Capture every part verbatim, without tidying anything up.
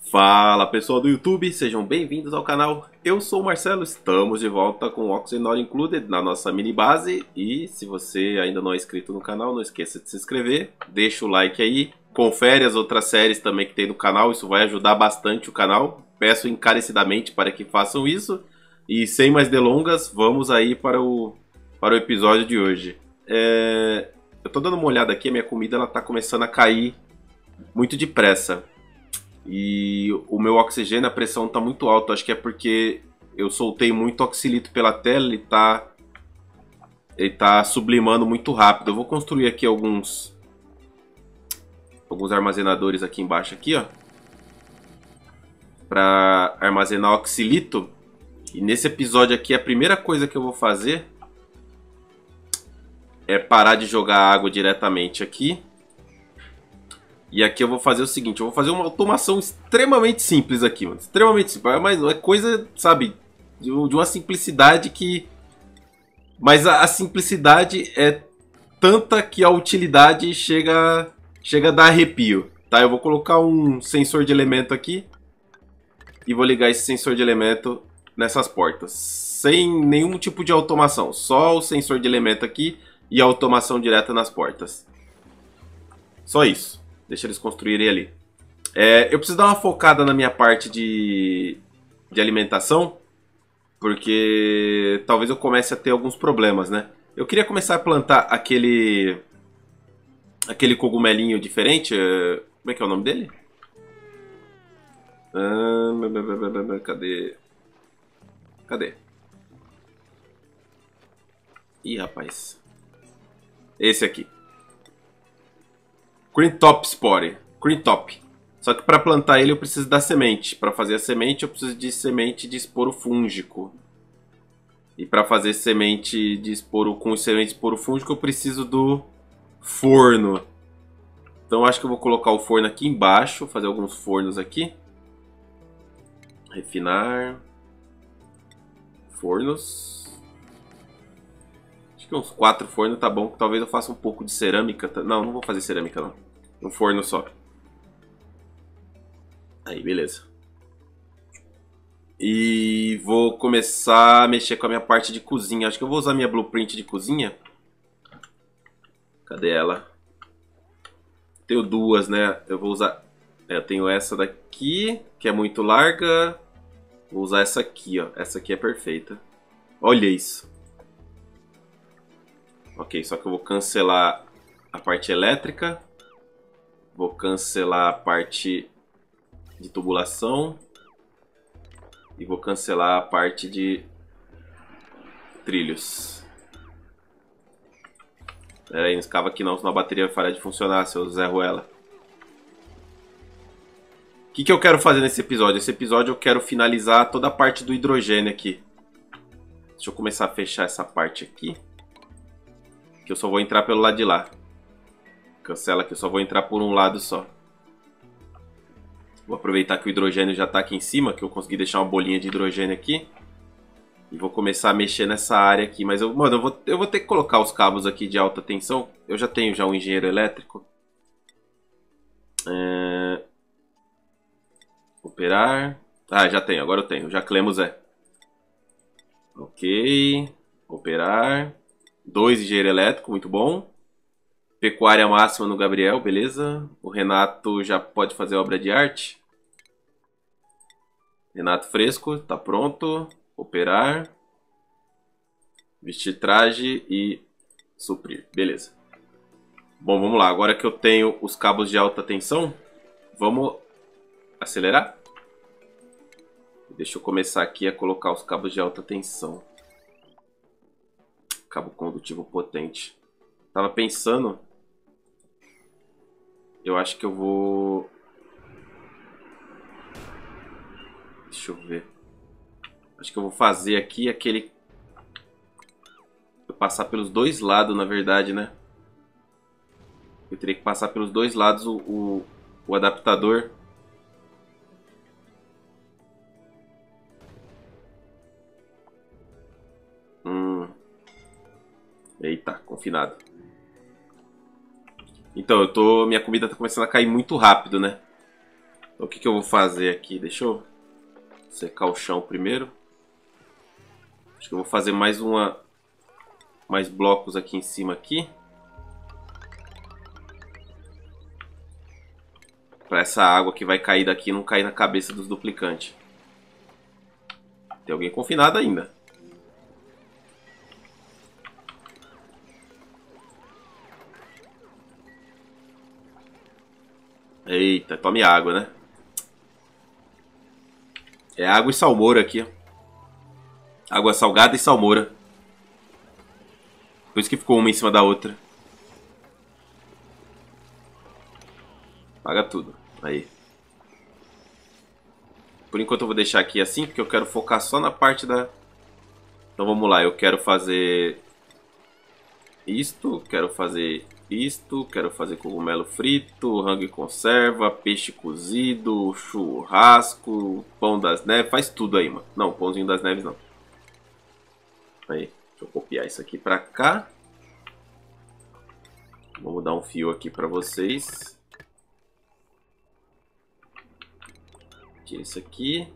Fala pessoal do YouTube, sejam bem-vindos ao canal. Eu sou o Marcelo, estamos de volta com Oxygen Not Included na nossa mini base. E se você ainda não é inscrito no canal, não esqueça de se inscrever, deixa o like aí, confere as outras séries também que tem no canal, isso vai ajudar bastante o canal. Peço encarecidamente para que façam isso. E sem mais delongas, vamos aí para o, para o episódio de hoje. É... Eu tô dando uma olhada aqui, a minha comida ela tá começando a cair muito depressa. E o meu oxigênio, a pressão tá muito alta. Acho que é porque eu soltei muito oxilito pela tela. Ele tá, ele tá sublimando muito rápido. Eu vou construir aqui alguns alguns armazenadores aqui embaixo aqui, ó, para armazenar oxilito. E nesse episódio aqui a primeira coisa que eu vou fazer é parar de jogar água diretamente aqui. E aqui eu vou fazer o seguinte, eu vou fazer uma automação extremamente simples aqui, mano. Extremamente simples, mas é coisa, sabe, de uma simplicidade que... Mas a, a simplicidade é tanta que a utilidade chega, chega a dar arrepio, tá? Eu vou colocar um sensor de elemento aqui e vou ligar esse sensor de elemento nessas portas. Sem nenhum tipo de automação, só o sensor de elemento aqui e a automação direta nas portas. Só isso. Deixa eles construírem ali. É, eu preciso dar uma focada na minha parte de, de alimentação, porque talvez eu comece a ter alguns problemas, né? Eu queria começar a plantar aquele aquele cogumelinho diferente. Como é que é o nome dele? Ah, cadê? Cadê? Ih, rapaz. Esse aqui. Green Top Spore, Green Top. Só que para plantar ele eu preciso da semente. Para fazer a semente eu preciso de semente de esporo fúngico. E para fazer semente de esporo com semente de esporo fúngico eu preciso do forno. Então acho que eu vou colocar o forno aqui embaixo, fazer alguns fornos aqui. Refinar. Fornos. Acho que uns quatro fornos tá bom. Talvez eu faça um pouco de cerâmica. Não, não vou fazer cerâmica não. Um forno só. Aí, beleza. E vou começar a mexer com a minha parte de cozinha. Acho que eu vou usar minha blueprint de cozinha. Cadê ela? Tenho duas, né? Eu vou usar... É, eu tenho essa daqui, que é muito larga. Vou usar essa aqui, ó. Essa aqui é perfeita. Olha isso. Ok, só que eu vou cancelar a parte elétrica. Vou cancelar a parte de tubulação. E vou cancelar a parte de trilhos. Pera aí, não escava aqui não, senão a bateria vai parar de funcionar se eu zerro ela. O que, que eu quero fazer nesse episódio? Esse episódio eu quero finalizar toda a parte do hidrogênio aqui. Deixa eu começar a fechar essa parte aqui. Que eu só vou entrar pelo lado de lá. Cancela que eu só vou entrar por um lado só. Vou aproveitar que o hidrogênio já está aqui em cima, que eu consegui deixar uma bolinha de hidrogênio aqui. E vou começar a mexer nessa área aqui. Mas, eu, mano, eu vou, eu vou ter que colocar os cabos aqui de alta tensão. Eu já tenho já um engenheiro elétrico. É... Operar. Ah, já tenho, agora eu tenho. Já Clemos é. Ok. Operar. Dois engenheiro elétrico, muito bom. Pecuária máxima no Gabriel, beleza. O Renato já pode fazer obra de arte. Renato fresco, tá pronto. Operar. Vestir traje e suprir, beleza. Bom, vamos lá. Agora que eu tenho os cabos de alta tensão, vamos acelerar? Deixa eu começar aqui a colocar os cabos de alta tensão. Cabo condutivo potente. Tava pensando... Eu acho que eu vou... Deixa eu ver. Acho que eu vou fazer aqui aquele... Eu passar pelos dois lados, na verdade, né? Eu teria que passar pelos dois lados o, o, o adaptador. Hum. Eita, confinado. Então, eu tô, minha comida tá começando a cair muito rápido, né? Então, o que, que eu vou fazer aqui? Deixa eu secar o chão primeiro. Acho que eu vou fazer mais uma... mais blocos aqui em cima aqui. Pra essa água que vai cair daqui não cair na cabeça dos duplicantes. Tem alguém confinado ainda. Eita, tome água, né? É água e salmoura aqui, ó. Água salgada e salmoura. Por isso que ficou uma em cima da outra. Paga tudo. Aí. Por enquanto eu vou deixar aqui assim, porque eu quero focar só na parte da... Então vamos lá, eu quero fazer... Isto, quero fazer isto, quero fazer cogumelo frito, rango e conserva, peixe cozido, churrasco, pão das neves, faz tudo aí, mano. Não, pãozinho das neves não. Aí, deixa eu copiar isso aqui pra cá. Vamos dar um fio aqui pra vocês. Tira isso aqui.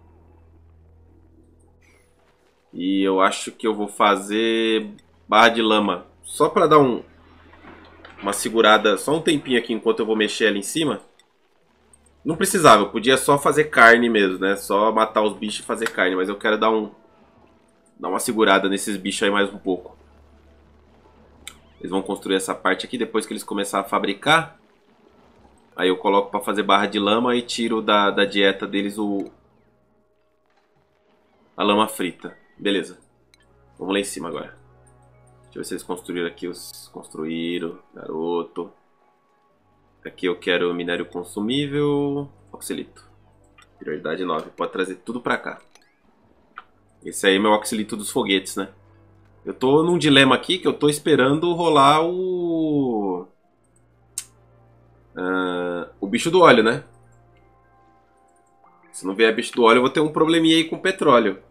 E eu acho que eu vou fazer barra de lama. Só pra dar um, uma segurada, só um tempinho aqui enquanto eu vou mexer ela em cima. Não precisava, eu podia só fazer carne mesmo, né? Só matar os bichos e fazer carne. Mas eu quero dar um... Dar uma segurada nesses bichos aí mais um pouco. Eles vão construir essa parte aqui depois que eles começarem a fabricar. Aí eu coloco pra fazer barra de lama e tiro da, da dieta deles o... a lama frita. Beleza. Vamos lá em cima agora. Deixa eu ver se eles construíram aqui. Os construíram. Garoto. Aqui eu quero minério consumível. Oxalito. Prioridade nove. Pode trazer tudo pra cá. Esse aí é meu oxalito dos foguetes, né? Eu tô num dilema aqui que eu tô esperando rolar o... Uh, o bicho do óleo, né? Se não vier bicho do óleo eu vou ter um probleminha aí com petróleo.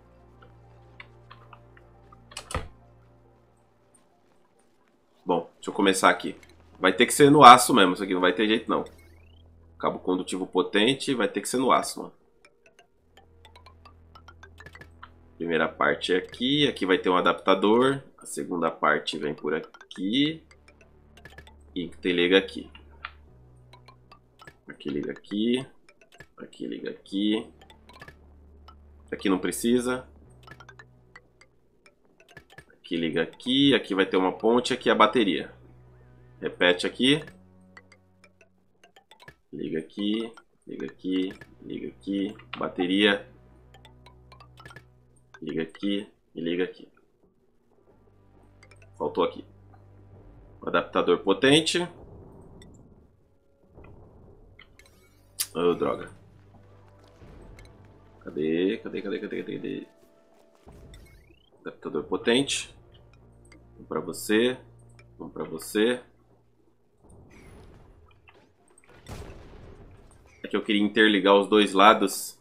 Bom, deixa eu começar aqui. Vai ter que ser no aço mesmo, isso aqui não vai ter jeito não. Cabo condutivo potente, vai ter que ser no aço, mano. Primeira parte é aqui, aqui vai ter um adaptador. A segunda parte vem por aqui. E tem liga aqui. Aqui liga aqui. Aqui liga aqui. Aqui não precisa. Aqui liga aqui. Aqui vai ter uma ponte. Aqui a bateria. Repete aqui. Liga aqui. Liga aqui. Liga aqui. Bateria. Liga aqui e liga aqui. Faltou aqui. Um adaptador potente. Oh, droga. Cadê? Cadê? Cadê? Cadê? Cadê? Cadê? Adaptador potente. Um pra você. Um pra você. É que eu queria interligar os dois lados.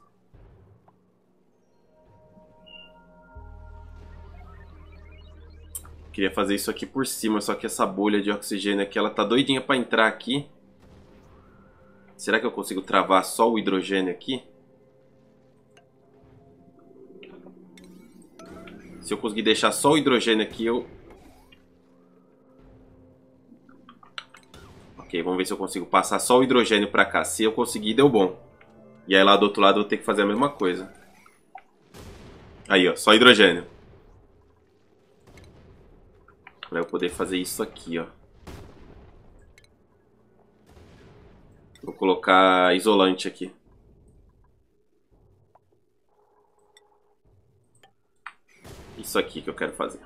Queria fazer isso aqui por cima, só que essa bolha de oxigênio aqui, ela tá doidinha pra entrar aqui. Será que eu consigo travar só o hidrogênio aqui? Se eu conseguir deixar só o hidrogênio aqui, eu... Ok, vamos ver se eu consigo passar só o hidrogênio pra cá. Se eu conseguir, deu bom. E aí lá do outro lado eu vou ter que fazer a mesma coisa. Aí, ó, só hidrogênio. Pra eu poder fazer isso aqui, ó. Vou colocar isolante aqui. Isso aqui que eu quero fazer.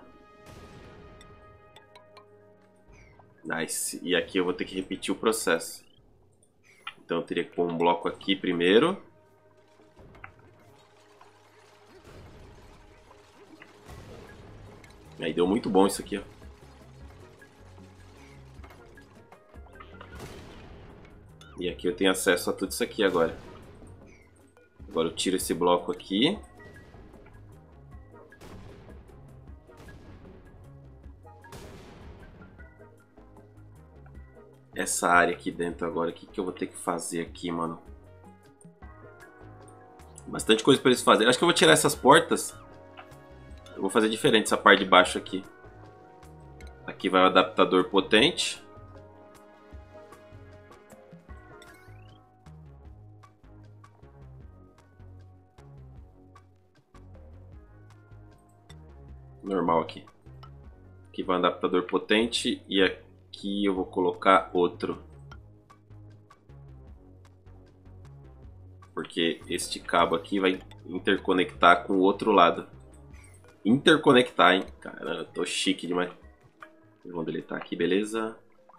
Nice. E aqui eu vou ter que repetir o processo. Então eu teria que pôr um bloco aqui primeiro. Aí deu muito bom isso aqui, ó. E aqui eu tenho acesso a tudo isso aqui agora. Agora eu tiro esse bloco aqui. Essa área aqui dentro agora, o que, que eu vou ter que fazer aqui, mano? Bastante coisa para eles fazerem. Acho que eu vou tirar essas portas. Eu vou fazer diferente essa parte de baixo aqui. Aqui vai o adaptador potente. Normal aqui. Aqui vai um adaptador potente e aqui eu vou colocar outro. Porque este cabo aqui vai interconectar com o outro lado. Interconectar, hein? Caramba, eu tô chique demais. Vamos deletar aqui, beleza.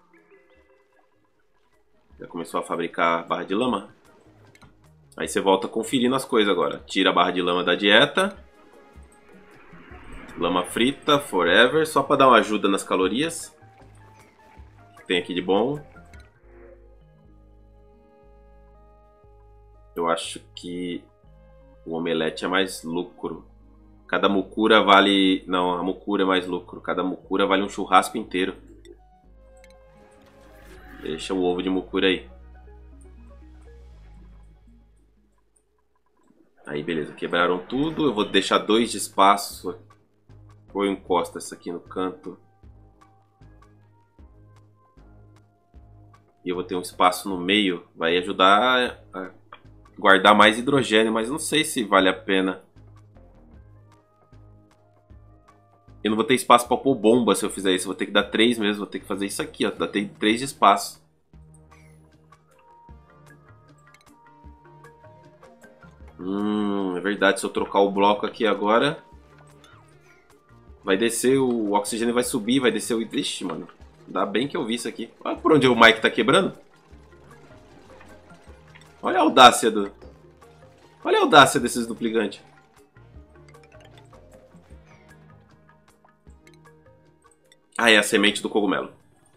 Já começou a fabricar barra de lama. Aí você volta conferindo as coisas agora. Tira a barra de lama da dieta. Lama frita, forever. Só para dar uma ajuda nas calorias. O que tem aqui de bom? Eu acho que o omelete é mais lucro. Cada mucura vale... Não, a mucura é mais lucro. Cada mucura vale um churrasco inteiro. Deixa o ovo de mucura aí. Aí, beleza. Quebraram tudo. Eu vou deixar dois de espaço. Ou eu encosto essa aqui no canto. E eu vou ter um espaço no meio. Vai ajudar a guardar mais hidrogênio. Mas não sei se vale a pena. Eu não vou ter espaço para pôr bomba se eu fizer isso. Eu vou ter que dar três mesmo. Vou ter que fazer isso aqui, ó. Dá três de espaço. Hum, é verdade. Se eu trocar o bloco aqui agora, vai descer, o oxigênio vai subir, vai descer o... Ixi, mano. Ainda bem que eu vi isso aqui. Olha por onde o Mike tá quebrando. Olha a audácia do... Olha a audácia desses duplicantes. Ah, é a semente do cogumelo.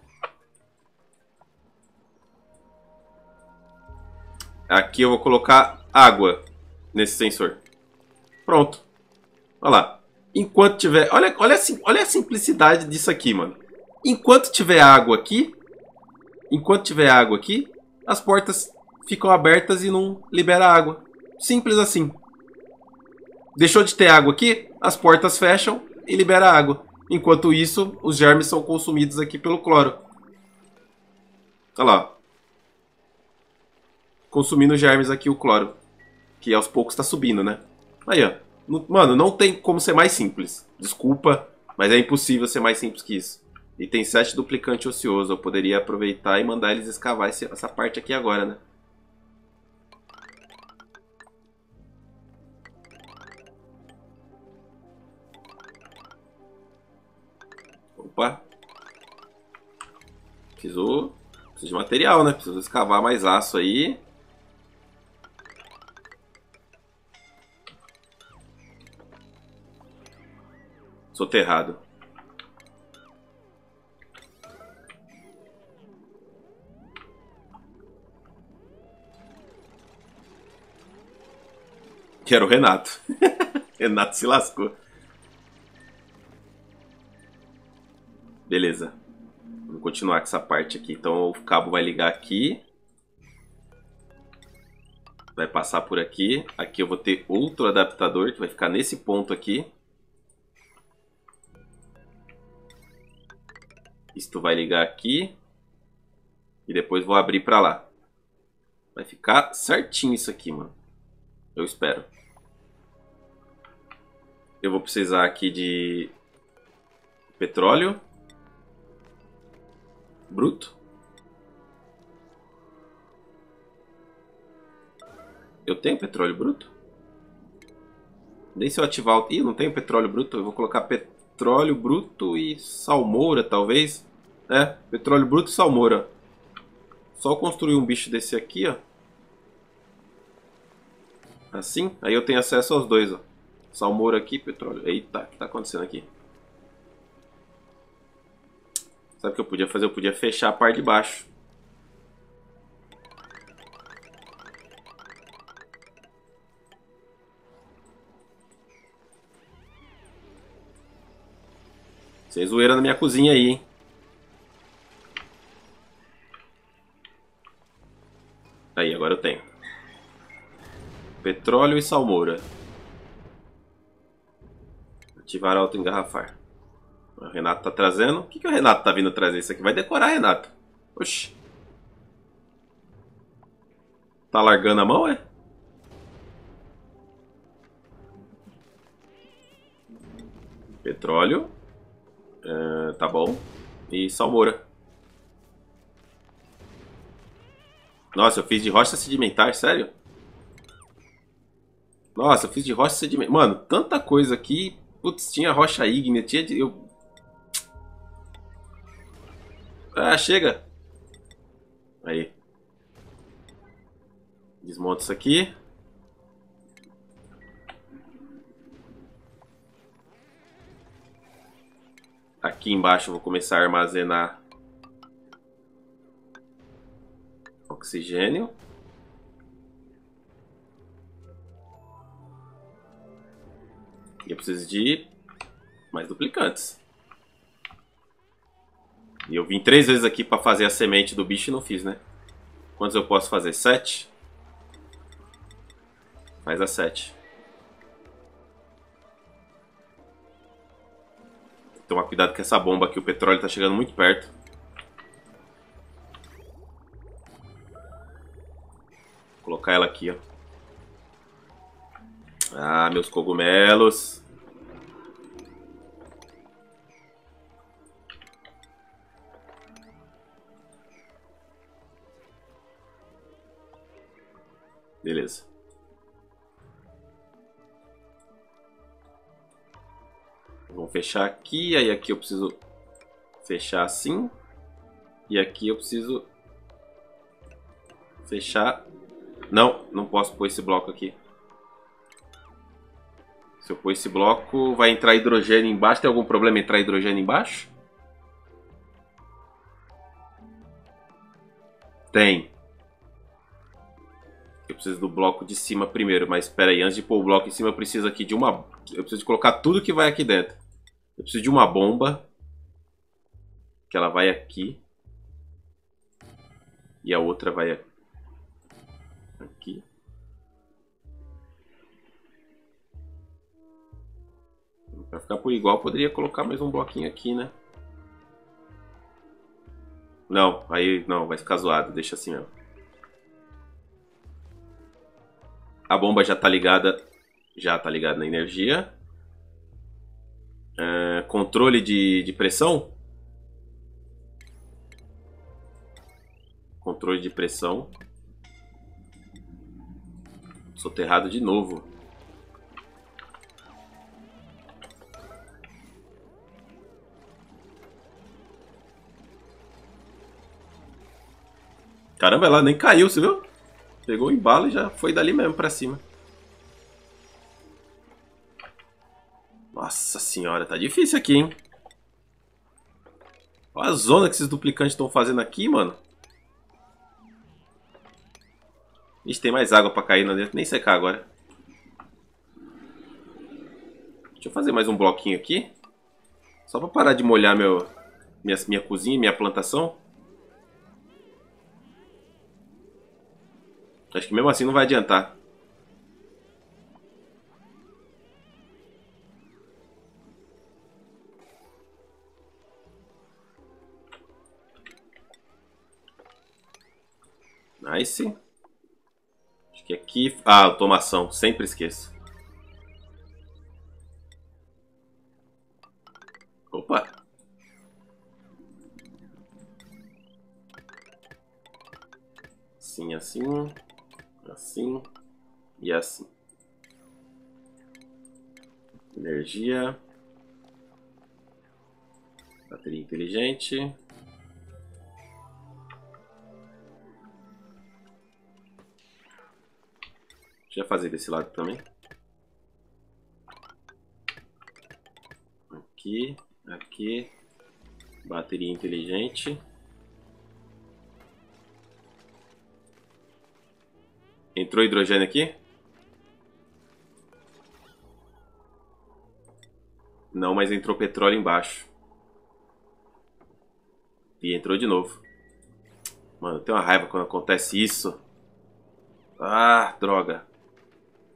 Aqui eu vou colocar água nesse sensor. Pronto. Olha lá. Enquanto tiver... Olha, olha, a, olha a simplicidade disso aqui, mano. Enquanto tiver água aqui... Enquanto tiver água aqui... As portas ficam abertas e não libera água. Simples assim. Deixou de ter água aqui... As portas fecham e libera água. Enquanto isso, os germes são consumidos aqui pelo cloro. Olha lá. Consumindo germes aqui o cloro. Que aos poucos está subindo, né? Aí, ó. Mano, não tem como ser mais simples. Desculpa, mas é impossível ser mais simples que isso. E tem sete duplicante ocioso. Eu poderia aproveitar e mandar eles escavar essa parte aqui agora, né? Opa. Preciso, preciso de material, né? Preciso escavar mais aço aí. Soterrado. Que era o Renato. Renato se lascou. Beleza. Vamos continuar com essa parte aqui. Então o cabo vai ligar aqui. Vai passar por aqui. Aqui eu vou ter outro adaptador que vai ficar nesse ponto aqui. Isto vai ligar aqui. E depois vou abrir pra lá. Vai ficar certinho isso aqui, mano. Eu espero. Eu vou precisar aqui de petróleo bruto. Eu tenho petróleo bruto? Nem se eu ativar o... Ih, não tenho petróleo bruto. Eu vou colocar petróleo bruto e salmoura, talvez. É, petróleo bruto e salmoura. Só construir um bicho desse aqui, ó. Assim, aí eu tenho acesso aos dois, ó. Salmoura aqui, petróleo. Eita, o que tá acontecendo aqui? Sabe o que eu podia fazer? Eu podia fechar a parte de baixo. Sem zoeira na minha cozinha aí, hein? Aí, agora eu tenho. petróleo e salmoura. Ativar auto-engarrafar. O Renato tá trazendo. O que, que o Renato tá vindo trazer isso aqui? Vai decorar, Renato. Oxi. Tá largando a mão, é? Petróleo. É, tá bom. E salmoura. Nossa, eu fiz de rocha sedimentar, sério? Nossa, eu fiz de rocha sedimentar. Mano, tanta coisa aqui. Putz, tinha rocha ígnea, tinha de... Eu... Ah, chega. Aí. Desmonta isso aqui. Aqui embaixo eu vou começar a armazenar oxigênio. E eu preciso de mais duplicantes. E eu vim três vezes aqui para fazer a semente do bicho e não fiz, né? Quantos eu posso fazer? Sete? Faz a sete. Tomar cuidado com essa bomba aqui, o petróleo tá chegando muito perto. Vou colocar ela aqui, ó. Ah, meus cogumelos. Beleza. Vamos fechar aqui, aí aqui eu preciso fechar assim. E aqui eu preciso fechar. Não, não posso pôr esse bloco aqui. Se eu pôr esse bloco, vai entrar hidrogênio embaixo. Tem algum problema entrar hidrogênio embaixo? Tem. Eu preciso do bloco de cima primeiro, mas espera aí, antes de pôr o bloco em cima eu preciso aqui de uma... Eu preciso de colocar tudo que vai aqui dentro. Eu preciso de uma bomba. Que ela vai aqui. E a outra vai aqui. Pra ficar por igual, eu poderia colocar mais um bloquinho aqui, né? Não, aí não, vai ficar zoado, deixa assim mesmo. A bomba já tá ligada, já tá ligada na energia. É, controle de, de pressão. Controle de pressão. Soterrado de novo. Caramba, ela nem caiu, você viu? Pegou o embalo e já foi dali mesmo pra cima. Nossa senhora, tá difícil aqui, hein? Olha a zona que esses duplicantes estão fazendo aqui, mano. Ixi, tem mais água pra cair lá dentro. Nem secar agora. Deixa eu fazer mais um bloquinho aqui. Só pra parar de molhar meu, minha, minha cozinha, minha plantação. Acho que mesmo assim não vai adiantar. Nice. Acho que aqui... Ah, automação. Sempre esqueço. Opa. Assim, assim. Assim. E assim. Energia. Bateria inteligente. Deixa eu fazer desse lado também. Aqui, aqui. Bateria inteligente. Entrou hidrogênio aqui? Não, mas entrou petróleo embaixo. E entrou de novo. Mano, eu tenho uma raiva quando acontece isso. Ah, droga.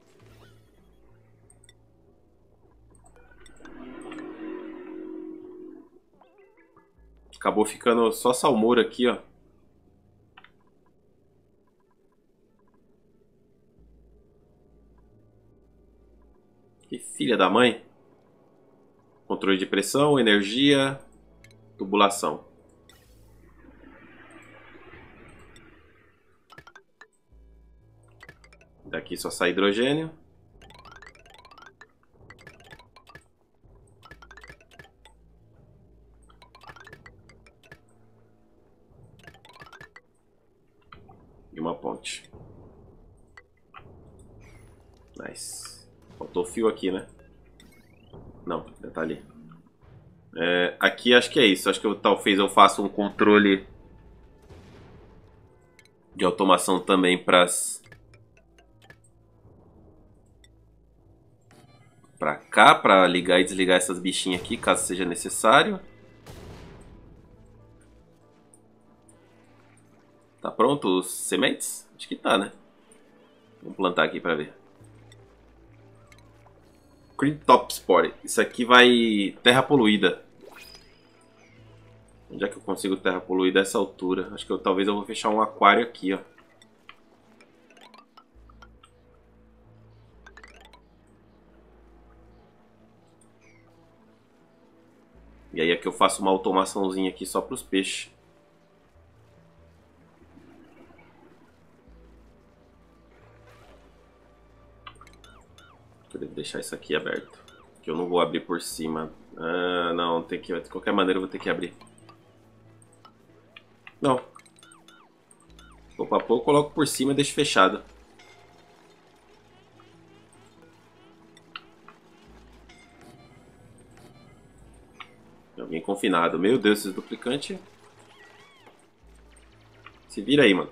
Acabou ficando só salmoura aqui, ó. Que filha da mãe. Controle de pressão, energia, tubulação. Daqui só sai hidrogênio. E uma ponte. Nice. Faltou fio aqui, né? Não, já tá ali. É, aqui acho que é isso. Acho que eu, talvez eu faça um controle de automação também para para cá, para ligar e desligar essas bichinhas aqui, caso seja necessário. Tá pronto os sementes? Acho que tá, né? Vamos plantar aqui para ver. Green Top Spore. Isso aqui vai... Terra poluída. Onde é que eu consigo terra poluída a essa altura? Acho que eu, talvez eu vou fechar um aquário aqui, ó. E aí aqui eu faço uma automaçãozinha aqui só para os peixes. Eu devo deixar isso aqui aberto. Que eu não vou abrir por cima. Ah, não, tem que, de qualquer maneira eu vou ter que abrir. Não. Se for pra pôr, eu coloco por cima e deixo fechado. Tem alguém confinado. Meu Deus, esse duplicante. Se vira aí, mano.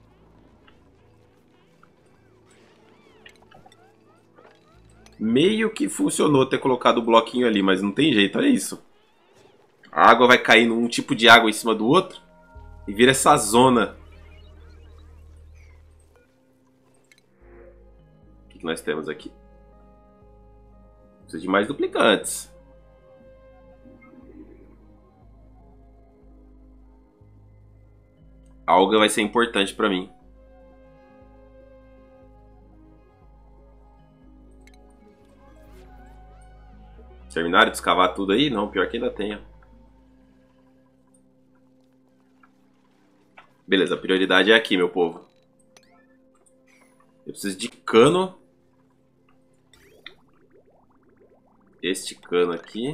Meio que funcionou ter colocado o bloquinho ali, mas não tem jeito, olha isso. A água vai caindo um tipo de água em cima do outro e vira essa zona. O que nós temos aqui? Precisa de mais duplicantes. A alga vai ser importante para mim. Terminaram de escavar tudo aí? Não, pior que ainda tem. Beleza, a prioridade é aqui, meu povo. Eu preciso de cano. Este cano aqui.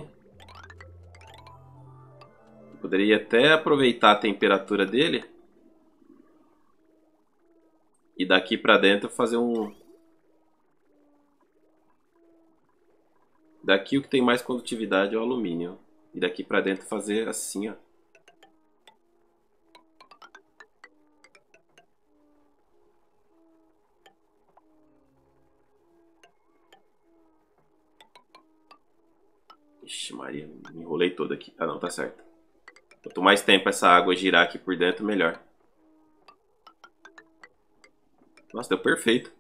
Eu poderia até aproveitar a temperatura dele. E daqui pra dentro fazer um... Daqui o que tem mais condutividade é o alumínio. E daqui pra dentro fazer assim, ó. Ixi Maria, me enrolei todo aqui. Ah não, tá certo. Quanto mais tempo essa água girar aqui por dentro, melhor. Nossa, deu perfeito.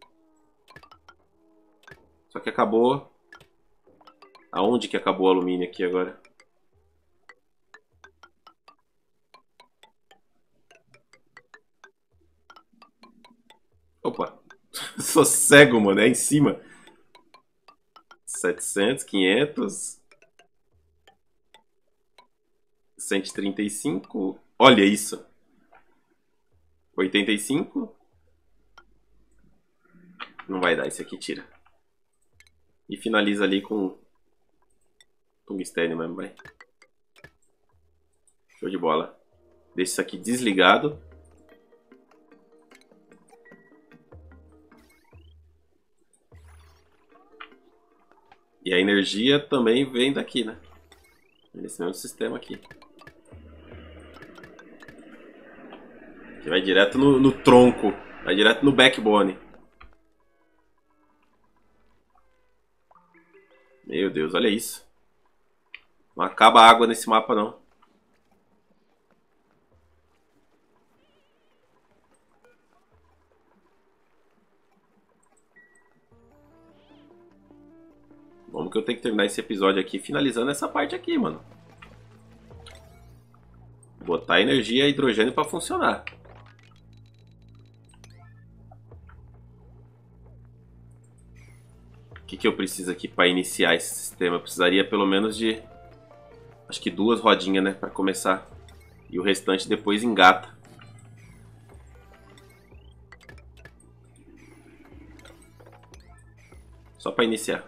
Só que acabou... Aonde que acabou o alumínio aqui agora? Opa. Sou cego, mano. É em cima. setecentos, quinhentos. cento e trinta e cinco. Olha isso. oitenta e cinco. Não vai dar. Esse aqui tira. E finaliza ali com... tungstênio mesmo, vai. Show de bola. Deixa isso aqui desligado. E a energia também vem daqui, né? Nesse mesmo sistema aqui. Que vai direto no, no tronco. Vai direto no backbone. Meu Deus, olha isso. Não acaba a água nesse mapa, não. Vamos que eu tenho que terminar esse episódio aqui finalizando essa parte aqui, mano. Botar energia e hidrogênio para funcionar. O que, que eu preciso aqui para iniciar esse sistema? Eu precisaria pelo menos de... acho que duas rodinhas, né? Para começar. E o restante depois engata. Só para iniciar.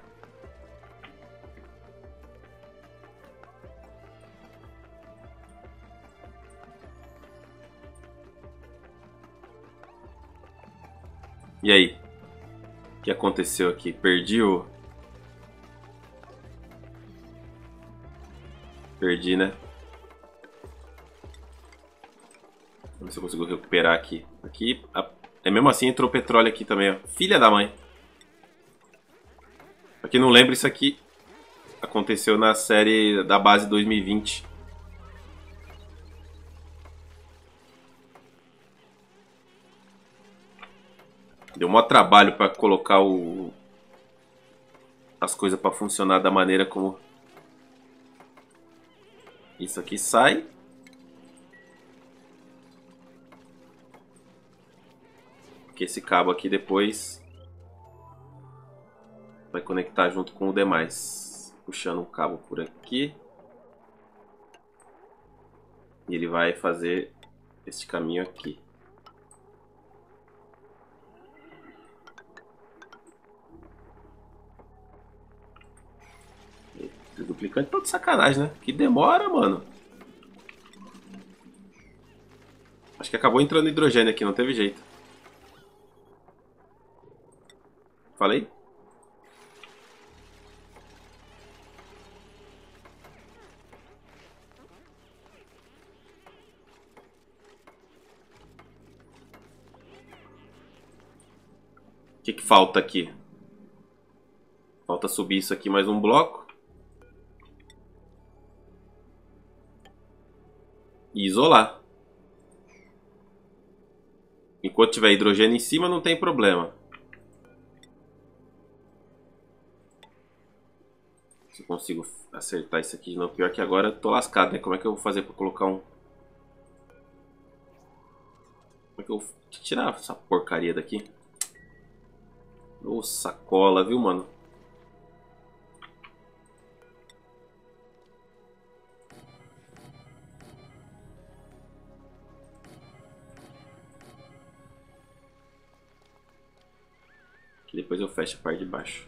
E aí? O que aconteceu aqui? Perdi o... Perdi, né? Vamos ver se eu consigo recuperar aqui. Aqui, a... é mesmo assim, entrou petróleo aqui também, ó. Filha da mãe. Pra quem não lembra, isso aqui aconteceu na série da base dois mil e vinte. Deu maior trabalho para colocar o... as coisas para funcionar da maneira como... Isso aqui sai. Porque esse cabo aqui depois vai conectar junto com o demais. Puxando um cabo por aqui. E ele vai fazer este caminho aqui. Esse duplicante tá de sacanagem, né? Que demora, mano. Acho que acabou entrando hidrogênio aqui, não teve jeito. Falei? O que que falta aqui? Falta subir isso aqui mais um bloco. E isolar. Enquanto tiver hidrogênio em cima, não tem problema. Se eu consigo acertar isso aqui de novo. Pior que agora eu tô lascado, né? Como é que eu vou fazer pra colocar um... Como é que eu vou tirar essa porcaria daqui? Ô, sacola, viu, mano? Que depois eu fecho a parte de baixo.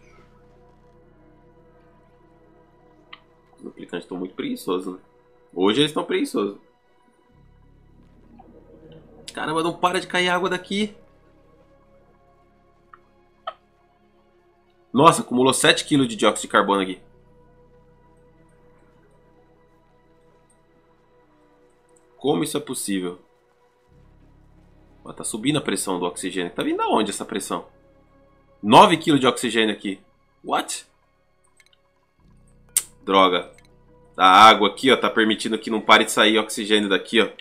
Os duplicantes estão muito preguiçosos, né? Hoje eles estão preguiçosos. Caramba, não para de cair água daqui. Nossa, acumulou sete quilos de dióxido de carbono aqui. Como isso é possível? Ó, tá subindo a pressão do oxigênio. Tá vindo da onde essa pressão? nove quilos de oxigênio aqui. What? Droga. A água aqui, ó, tá permitindo que não pare de sair oxigênio daqui, ó.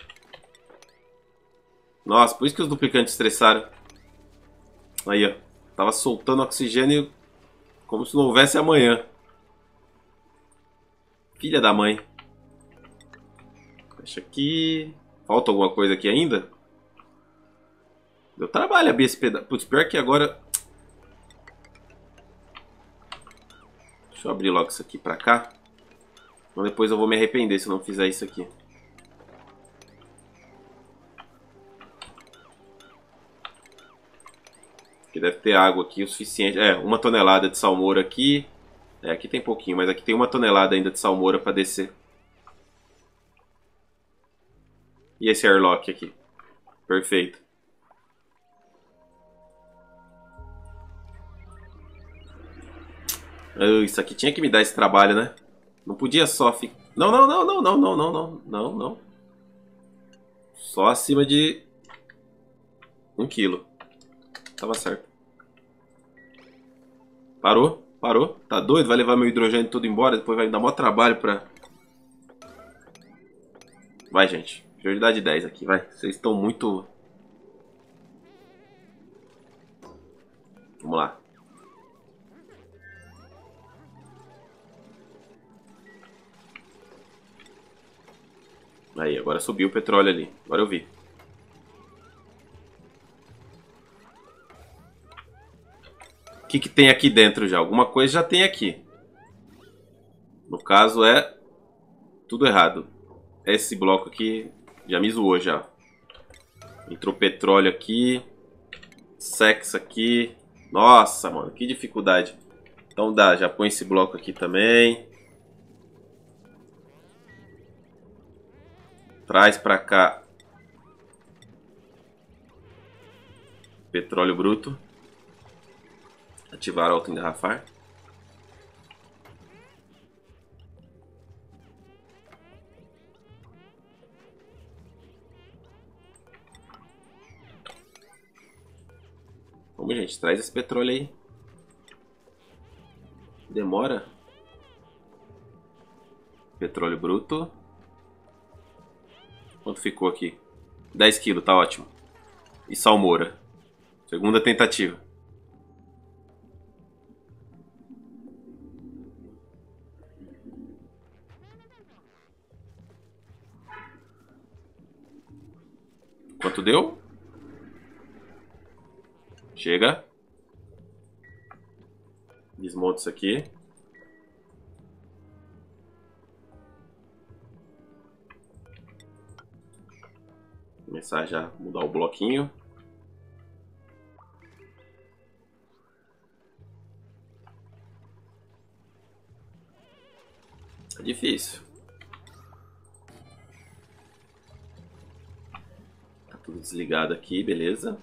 Nossa, por isso que os duplicantes estressaram. Aí, ó. Tava soltando oxigênio como se não houvesse amanhã. Filha da mãe. Fecha aqui. Falta alguma coisa aqui ainda? Deu trabalho abrir esse pedaço. Putz, pior que agora... Deixa eu abrir logo isso aqui pra cá. Então depois eu vou me arrepender se eu não fizer isso aqui. Aqui deve ter água aqui o suficiente. É, uma tonelada de salmoura aqui. É, aqui tem pouquinho, mas aqui tem uma tonelada ainda de salmoura pra descer. E esse airlock aqui. Perfeito. Oh, isso aqui tinha que me dar esse trabalho, né? Não podia só ficar... Não, não, não, não, não, não, não, não, não, não. Só acima de um quilo. Tava certo. Parou? Parou? Tá doido? Vai levar meu hidrogênio todo embora? Depois vai me dar maior trabalho pra... Vai, gente. Prioridade dez aqui, vai. Vocês estão muito... Vamos lá. Aí, agora subiu o petróleo ali. Agora eu vi. O que que tem aqui dentro já? Alguma coisa já tem aqui. No caso é tudo errado. Esse bloco aqui já me zoou já. Entrou petróleo aqui. Sex aqui. Nossa, mano, que dificuldade. Então dá, já põe esse bloco aqui também. Traz pra cá petróleo bruto. Ativar auto-engarrafar. Vamos, gente, traz esse petróleo aí. Demora. Petróleo bruto. Quanto ficou aqui? dez quilos, tá ótimo. E salmoura. Segunda tentativa. Quanto deu? Chega. Desmonta isso aqui. Começar já a mudar o bloquinho. É difícil. Tá tudo desligado aqui, beleza.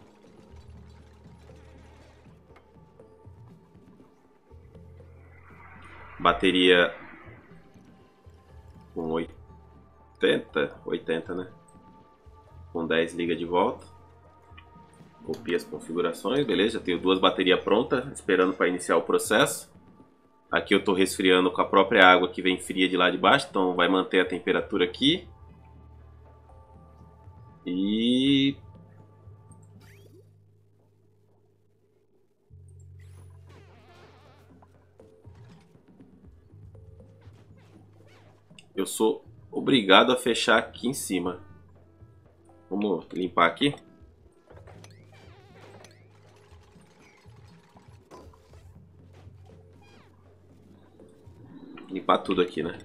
Bateria com oitenta, oitenta, né? Com dez liga de volta. Copia as configurações, beleza? Já tenho duas baterias prontas, esperando para iniciar o processo. Aqui eu estou resfriando com a própria água que vem fria de lá de baixo, então vai manter a temperatura aqui. E... eu sou obrigado a fechar aqui em cima. Vamos limpar aqui. Limpar tudo aqui, né?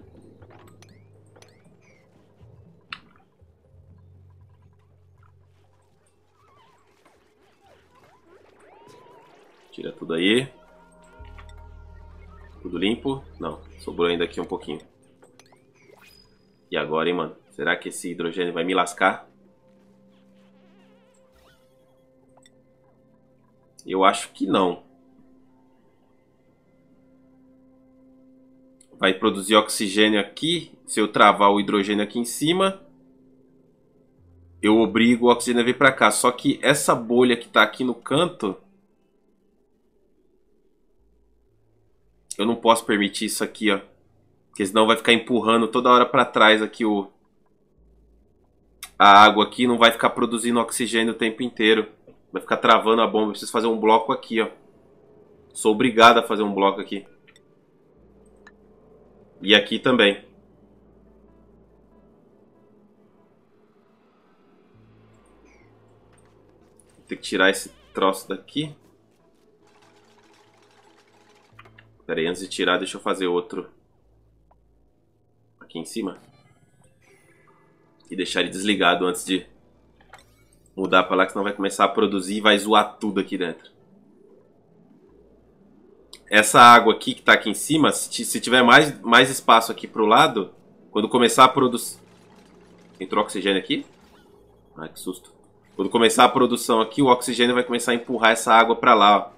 Tira tudo aí. Tudo limpo? Não, sobrou ainda aqui um pouquinho. E agora, hein, mano? Será que esse hidrogênio vai me lascar? Eu acho que não. Vai produzir oxigênio aqui. Se eu travar o hidrogênio aqui em cima, eu obrigo o oxigênio a vir para cá. Só que essa bolha que está aqui no canto, eu não posso permitir isso aqui, ó. Porque senão vai ficar empurrando toda hora para trás aqui o... a água aqui. Não vai ficar produzindo oxigênio o tempo inteiro. Vai ficar travando a bomba. Eu preciso fazer um bloco aqui, ó. Sou obrigado a fazer um bloco aqui. E aqui também. Vou ter que tirar esse troço daqui. Pera aí, antes de tirar, deixa eu fazer outro. Aqui em cima. E deixar ele desligado antes de mudar para lá, que senão vai começar a produzir e vai zoar tudo aqui dentro. Essa água aqui que está aqui em cima, se tiver mais, mais espaço aqui pro lado, quando começar a produzir... Entrou oxigênio aqui? Ai, que susto. Quando começar a produção aqui, o oxigênio vai começar a empurrar essa água para lá, ó.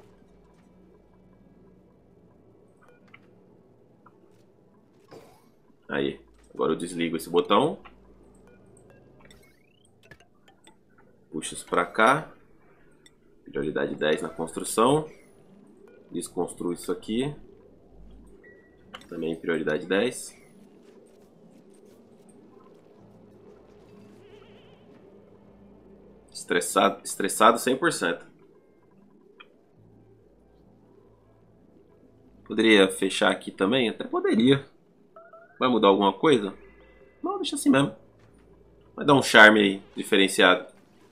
Aí, agora eu desligo esse botão. Puxa isso para cá. Prioridade dez na construção. Desconstruo isso aqui. Também prioridade dez. Estressado, estressado cem por cento. Poderia fechar aqui também? Até poderia. Vai mudar alguma coisa? Não, deixa assim mesmo. Vai dar um charme aí, diferenciado.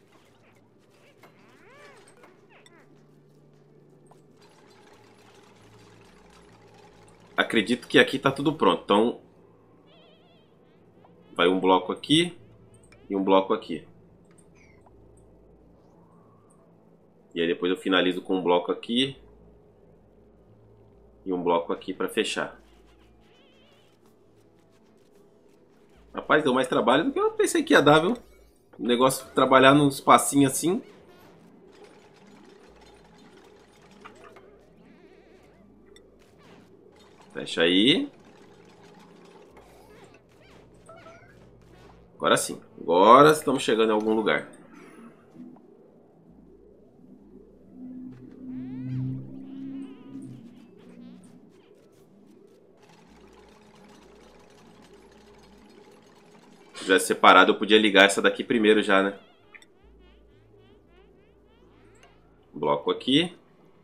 Acredito que aqui tá tudo pronto, então vai um bloco aqui e um bloco aqui. E aí depois eu finalizo com um bloco aqui e um bloco aqui para fechar. Rapaz, deu mais trabalho do que eu pensei que ia dar, viu? O negócio trabalhar num espacinho assim. Fecha aí. Agora sim. Agora estamos chegando em algum lugar. Se tivesse separado, eu podia ligar essa daqui primeiro já, né? Bloco aqui.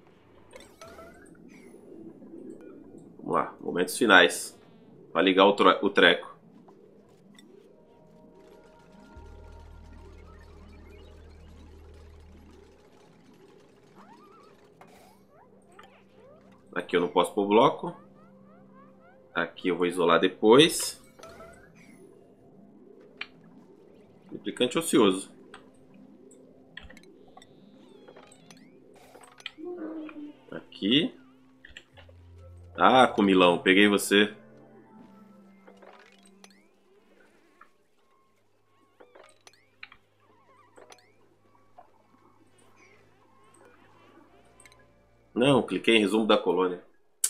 Vamos lá, momentos finais. Para ligar o, o treco. Aqui eu não posso pôr bloco. Aqui eu vou isolar depois. Duplicante ocioso. Aqui. Ah, comilão, peguei você. Não, cliquei em resumo da colônia.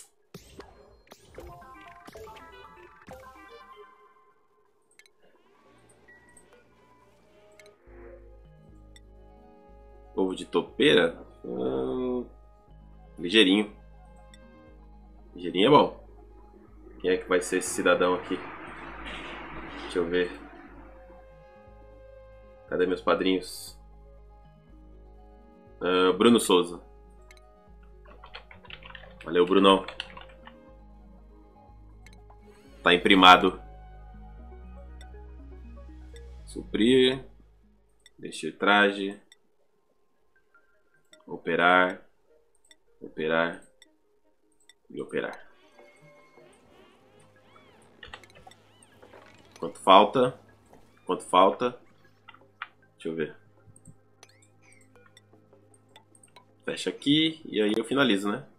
Ovo de topeira? Hum, ligeirinho. Ligeirinho é bom. Quem é que vai ser esse cidadão aqui? Deixa eu ver. Cadê meus padrinhos? Uh, Bruno Souza. Valeu, Brunão. Tá imprimado. Suprir. Vestir traje. Operar. Operar. E operar. Quanto falta? Quanto falta? Deixa eu ver. Fecha aqui e aí eu finalizo, né?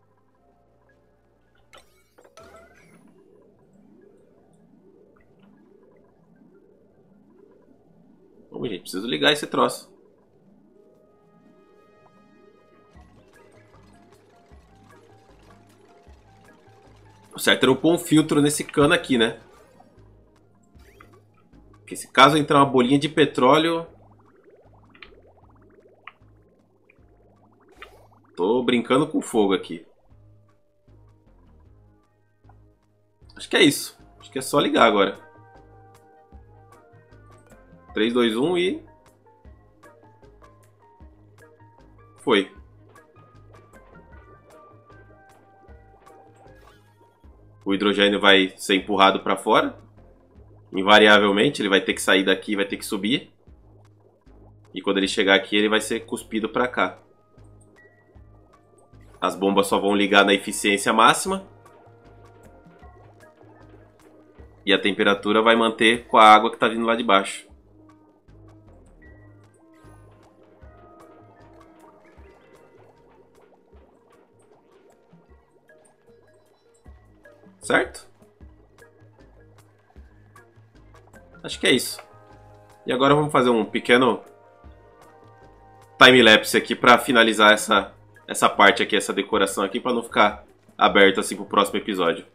Bom, gente, preciso ligar esse troço. O certo era eu pôr um filtro nesse cano aqui, né? Porque se caso entrar uma bolinha de petróleo... Tô brincando com fogo aqui. Acho que é isso. Acho que é só ligar agora. três, dois, um e... Foi. O hidrogênio vai ser empurrado para fora. Invariavelmente, ele vai ter que sair daqui e vai ter que subir. E quando ele chegar aqui, ele vai ser cuspido para cá. As bombas só vão ligar na eficiência máxima. E a temperatura vai manter com a água que está vindo lá de baixo. Certo? Acho que é isso. E agora vamos fazer um pequeno time-lapse aqui para finalizar essa, essa parte aqui, essa decoração aqui, para não ficar aberto assim para o próximo episódio.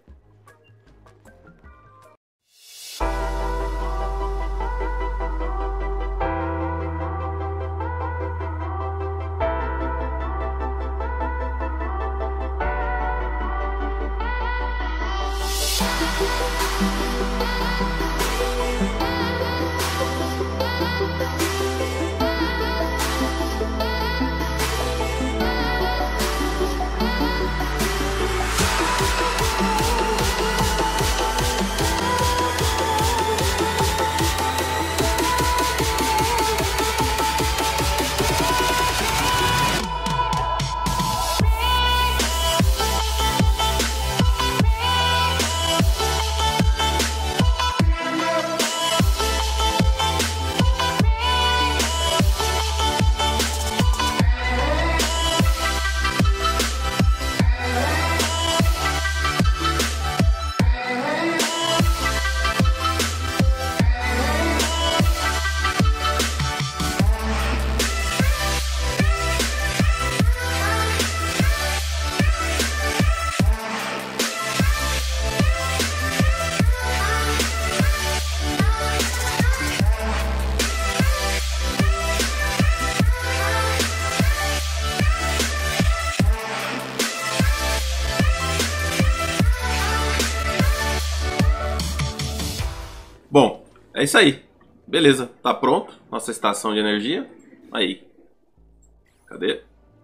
É isso aí. Beleza, tá pronto. Nossa estação de energia. Aí. Cadê?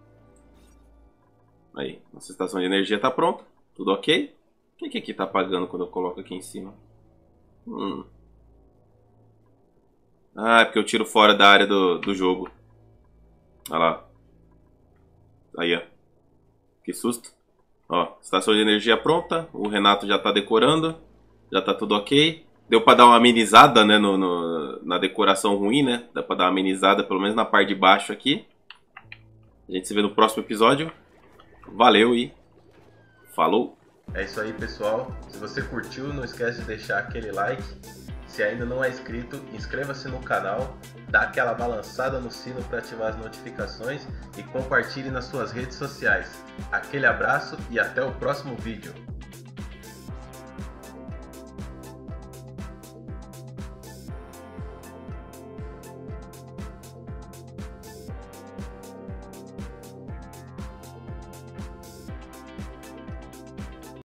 Aí, nossa estação de energia tá pronta. Tudo ok. O que que aqui tá apagando quando eu coloco aqui em cima? Hum. Ah, é porque eu tiro fora da área do, do jogo. Olha lá. Aí, ó. Que susto. Ó, estação de energia pronta. O Renato já tá decorando. Já tá tudo ok. Deu pra dar uma amenizada, né, no, no, na decoração ruim, né? Dá pra dar uma amenizada, pelo menos na parte de baixo aqui. A gente se vê no próximo episódio. Valeu e falou! É isso aí, pessoal. Se você curtiu, não esquece de deixar aquele like. Se ainda não é inscrito, inscreva-se no canal, dá aquela balançada no sino para ativar as notificações e compartilhe nas suas redes sociais. Aquele abraço e até o próximo vídeo.